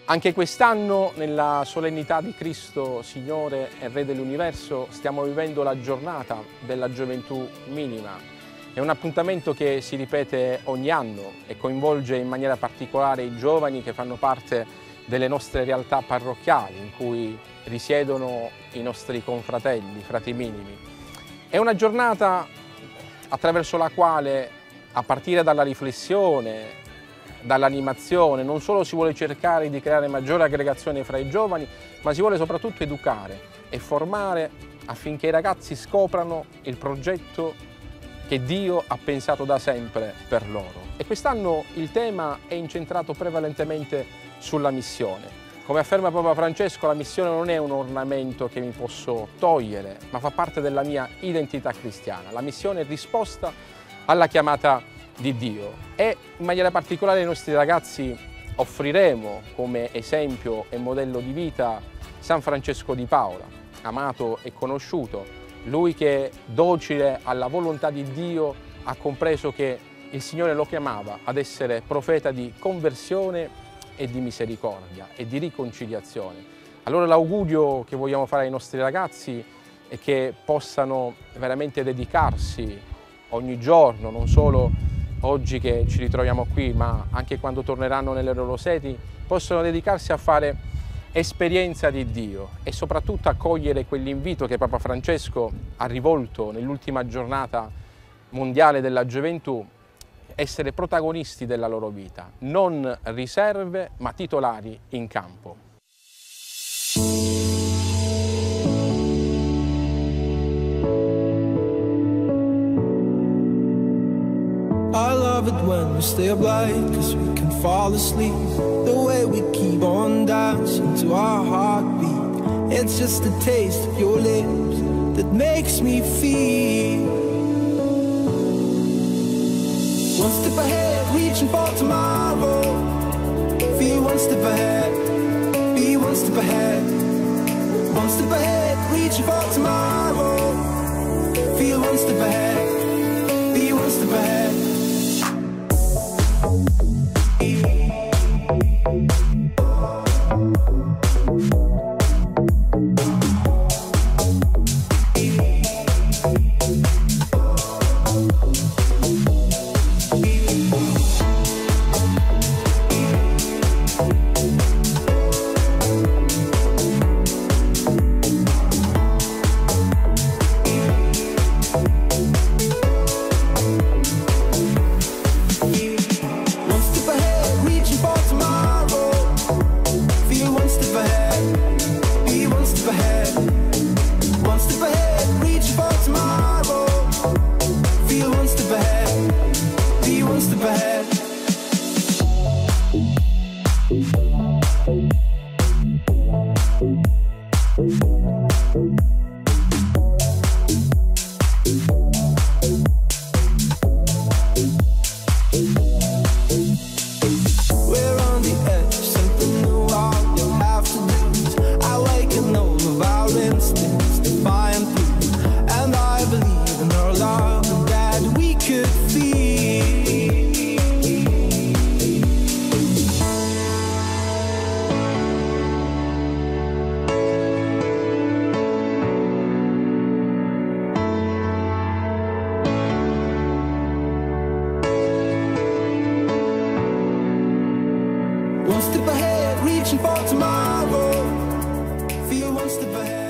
Anche quest'anno, nella solennità di Cristo, Signore e Re dell'Universo, stiamo vivendo la giornata della gioventù minima. È un appuntamento che si ripete ogni anno e coinvolge in maniera particolare i giovani che fanno parte delle nostre realtà parrocchiali, in cui risiedono i nostri confratelli, frati minimi. È una giornata attraverso la quale, a partire dalla riflessione, dall'animazione, non solo si vuole cercare di creare maggiore aggregazione fra i giovani, ma si vuole soprattutto educare e formare affinché i ragazzi scoprano il progetto che Dio ha pensato da sempre per loro. E quest'anno il tema è incentrato prevalentemente sulla missione. Come afferma Papa Francesco, la missione non è un ornamento che mi posso togliere, ma fa parte della mia identità cristiana. La missione è risposta alla chiamata di Dio e in maniera particolare ai nostri ragazzi offriremo come esempio e modello di vita San Francesco di Paola, amato e conosciuto, lui che, docile alla volontà di Dio, ha compreso che il Signore lo chiamava ad essere profeta di conversione e di misericordia e di riconciliazione. Allora l'augurio che vogliamo fare ai nostri ragazzi è che possano veramente dedicarsi ogni giorno, non solo oggi che ci ritroviamo qui, ma anche quando torneranno nelle loro sedi, possono dedicarsi a fare esperienza di Dio e soprattutto a cogliere quell'invito che Papa Francesco ha rivolto nell'ultima giornata mondiale della gioventù: essere protagonisti della loro vita, non riserve ma titolari in campo. I love it when we stay up late, cause we can fall asleep. The way we keep on dancing to our heartbeat. It's just a taste of your lips that makes me feel. One step ahead, reaching for tomorrow. Feel one step ahead, be one step ahead. One step ahead, reaching for tomorrow. Feel one step ahead, be one step ahead. One step ahead, reaching for tomorrow. Feel one step ahead.